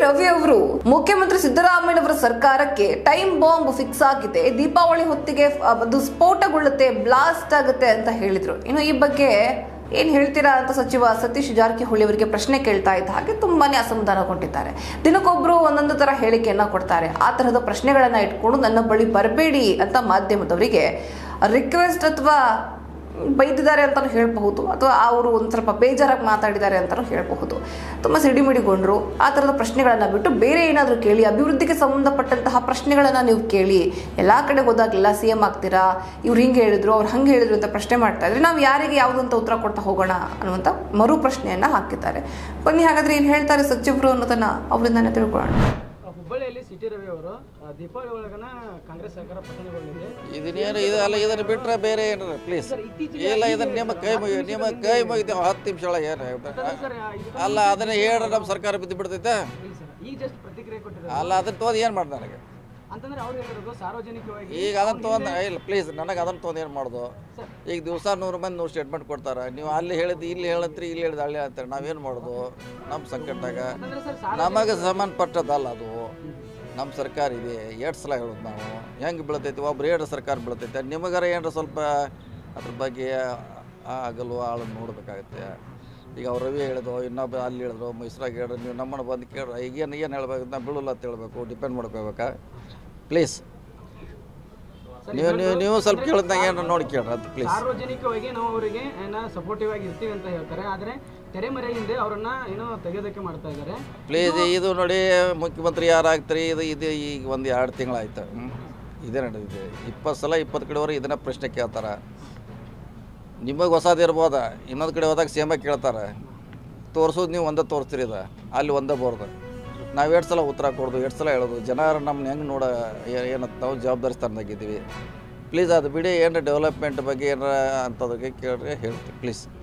ರವಿ ಅವರು ಮುಖ್ಯಮಂತ್ರಿ ಸಿದ್ದರಾಮಯ್ಯನವರ ಸರ್ಕಾರಕ್ಕೆ ಟೈಮ್ ಬಾಂಬ್ ಫಿಕ್ಸ್ ಆಗಿದೆ, ದೀಪಾವಳಿ ಹೊತ್ತಿಗೆ ಅದು ಸ್ಫೋಟಗೊಳ್ಳುತ್ತೆ, ಬ್ಲಾಸ್ಟ್ ಆಗುತ್ತೆ ಅಂತ ಹೇಳಿದ್ರು. ಇನ್ನು ಈ ಬಗ್ಗೆ ಏನ್ ಹೇಳ್ತೀರಾ ಅಂತ ಸಚಿವ ಸತೀಶ್ ಜಾರಕಿಹೊಳಿ ಅವರಿಗೆ ಪ್ರಶ್ನೆ ಕೇಳ್ತಾ ಇದ್ದ ಹಾಗೆ ತುಂಬಾನೇ ಅಸಮಾಧಾನಗೊಂಡಿದ್ದಾರೆ. ದಿನಕ್ಕೊಬ್ರು ಒಂದೊಂದು ತರ ಹೇಳಿಕೆಯನ್ನ ಕೊಡ್ತಾರೆ. ಆ ತರಹದ ಪ್ರಶ್ನೆಗಳನ್ನ ಇಟ್ಕೊಂಡು ನನ್ನ ಬಳಿ ಬರಬೇಡಿ ಅಂತ ಮಾಧ್ಯಮದವರಿಗೆ ರಿಕ್ವೆಸ್ಟ್ ಅಥವಾ ಬೈದಿದ್ದಾರೆ ಅಂತಾನು ಹೇಳಬಹುದು, ಅಥವಾ ಅವರು ಒಂದು ಸ್ವಲ್ಪ ಬೇಜಾರಾಗಿ ಮಾತಾಡಿದ್ದಾರೆ ಅಂತಾನು ಹೇಳಬಹುದು. ತುಂಬ ಸಿಡಿಮಿಡಿಗೊಂಡ್ರು. ಆ ಥರದ ಪ್ರಶ್ನೆಗಳನ್ನು ಬಿಟ್ಟು ಬೇರೆ ಏನಾದರೂ ಕೇಳಿ, ಅಭಿವೃದ್ಧಿಗೆ ಸಂಬಂಧಪಟ್ಟಂತಹ ಪ್ರಶ್ನೆಗಳನ್ನು ನೀವು ಕೇಳಿ. ಎಲ್ಲ ಕಡೆ ಹೋದಾಗಲಿಲ್ಲ CM ಆಗ್ತೀರಾ, ಇವ್ರು ಹಿಂಗೆ ಹೇಳಿದ್ರು ಅವ್ರು ಹಂಗೆ ಹೇಳಿದ್ರು ಅಂತ ಪ್ರಶ್ನೆ ಮಾಡ್ತಾ ಇದ್ರೆ ನಾವು ಯಾರಿಗೆ ಯಾವುದಂತ ಉತ್ತರ ಕೊಡ್ತಾ ಹೋಗೋಣ ಅನ್ನುವಂಥ ಮರು ಪ್ರಶ್ನೆಯನ್ನು ಹಾಕಿದ್ದಾರೆ. ಬನ್ನಿ ಹಾಗಾದ್ರೆ ಏನು ಹೇಳ್ತಾರೆ ಸಚಿವರು ಅನ್ನೋದನ್ನ ಅವರಿಂದಾನೆ ತಿಳ್ಕೊಳ್ಳೋಣ. ಹುಬ್ಬಳ್ಳಿಯಲ್ಲಿ ಸಿಟಿ ರವಿ ಅವರು ದೀಪಾವಳಿ ಒಳಗನ ಕಾಂಗ್ರೆಸ್ ಸರ್ಕಾರ ಪತನಗೊಂಡಿದೆ. ಇದನ್ನ ಬಿಟ್ರೆ ಬೇರೆ ಏನಾರ ಪ್ಲೀಸ್ ಇಲ್ಲ, ಇದನ್ನ ನಿಮ್ಮ ಕೈ ಮುಗಿತೇವೆ 10 ನಿಮಿಷ ಒಳಗೆ ಏನು ಅಲ್ಲ, ಅದನ್ನ ಹೇಳ್ರೆ ನಮ್ಮ ಸರ್ಕಾರ ಬಿದ್ದು ಬಿಡ್ತೈತೆ. ಈಗ ಜಸ್ಟ್ ಪ್ರತಿಕ್ರಿಯೆ ಕೊಟ್ಟಿದ್ದಾರೆ. ಅಲ್ಲ, ಅದನ್ನ ತೊಗೊಂಡು ಏನು ಮಾಡ್ದೆ ನನಗೆ ಅಂತಂದ್ರೆ ಅವ್ರು ಹೇಳಿರೋದು ಸಾರ್ವಜನಿಕವಾಗಿ. ಈಗ ಅದನ್ನ ತೊಗೊಂಡು ಇಲ್ಲ ಪ್ಲೀಸ್, ನನಗೆ ಅದನ್ನ ತೊಗೊಂಡು ಏನು ಮಾಡೋದು? ಈಗ ದಿವಸ 100 ಮಂದಿ 100 ಸ್ಟೇಟ್ಮೆಂಟ್ ಕೊಡ್ತಾರೆ. ನೀವು ಅಲ್ಲಿ ಹೇಳಿದ್ದು ಇಲ್ಲಿ ಹೇಳತ್ರಿ, ಇಲ್ಲಿ ಹೇಳಿದ ಅಲ್ಲಿ ಹೇಳ್ತಾರೆ. ನಾವೇನು ಮಾಡೋದು? ನಮ್ಮ ಸಂಕಟದಾಗ ನಮಗೆ ಸಂಬಂಧಪಟ್ಟದಲ್ಲ ಅದು. ನಮ್ಮ ಸರ್ಕಾರ ಇದೆ, 2 ಸಲ ಹೇಳೋದು ನಾವು ಹೆಂಗೆ ಬೀಳ್ತೈತಿ. ಒಬ್ರು 2 ಸರ್ಕಾರ ಬೀಳ್ತೈತೆ, ನಿಮಗಾರ ಏನಾರ ಸ್ವಲ್ಪ ಅದ್ರ ಬಗ್ಗೆ ಆಗಲು ಆಳು ನೋಡಬೇಕಾಗತ್ತೆ. ಈಗ ಅವ್ರು ರವಿ ಹೇಳಿದ್ರು, ಇನ್ನೊಬ್ಬ ಅಲ್ಲಿ ಹೇಳಿದ್ರು, ಮೈಸೂರಾಗ ಹೇಳಿದ್ರು, ನೀವು ನಮ್ಮನ್ನು ಬಂದು ಕೇಳ್ರಿ. ಈಗೇನು ಹೇಳ್ಬೇಕು? ನಾವು ಬೀಳಲ್ಲ ಅಂತ ಹೇಳ್ಬೇಕು, ಡಿಪೆಂಡ್ ಮಾಡ್ಕೋಬೇಕಾ? ಪ್ಲೀಸ್ ನೀವು ಸ್ವಲ್ಪ ಕೇಳಿದಾಗ ಏನಾರ ನೋಡಿ ಕೇಳ್ರಿ ಅದು ಪ್ಲೀಸ್. ಸಾರ್ವಜನಿಕವಾಗಿ ನಾವು ಅವರಿಗೆ ಸಪೋರ್ಟಿವ್ ಆಗಿ ಇರ್ತೀವಿ ಅಂತ ಹೇಳ್ತಾರೆ, ಆದರೆ ತೆರೆಮರೆ ಹಿಂದೆ ಅವರನ್ನ ಏನೋ ತೆಗೆಯೋದಕ್ಕೆ ಮಾಡ್ತಾ ಇದ್ದಾರೆ. ಪ್ಲೀಸ್ ಇದು ನೋಡಿ, ಮುಖ್ಯಮಂತ್ರಿ ಯಾರು ಆಗ್ತಾರೆ? ಇದು ಈಗ ಒಂದು 2 ತಿಂಗಳಾಯ್ತು ಇದೇ ನಡೆದಿದೆ. 20 ಸಲ 20 ಕಡೆವರೆಗೆ ಇದನ್ನ ಪ್ರಶ್ನೆ ಕೇಳ್ತಾರೆ. ನಿಮಗೆ ಹೊಸದು ಇರ್ಬೋದ, ಇನ್ನೊಂದು ಕಡೆ ಹೋದಾಗ ಸೇಮ ಕೇಳ್ತಾರೆ. ತೋರಿಸೋದು ನೀವು ಒಂದೇ ತೋರಿಸ್ತೀರಿ, ಇದು ಅಲ್ಲಿ ಒಂದೇ ಬೋರ್ದು. ನಾವು 2 ಸಲ ಉತ್ತರ ಕೊಡೋದು, 2 ಸಲ ಹೇಳೋದು. ಜನರು ನಮ್ಮನ್ನ ಹೆಂಗೆ ಏನಂತ ನಾವು ಜವಾಬ್ದಾರಿ ಸ್ಥಾನದಾಗಿದ್ದೀವಿ. ಪ್ಲೀಸ್ ಅದು ಬಿಡಿ. ಏನಾರ ಡೆವಲಪ್ಮೆಂಟ್ ಬಗ್ಗೆ ಏನಾರ ಅಂಥದಕ್ಕೆ ಕೇಳ್ರಿ ಹೇಳ್ತೀವಿ ಪ್ಲೀಸ್.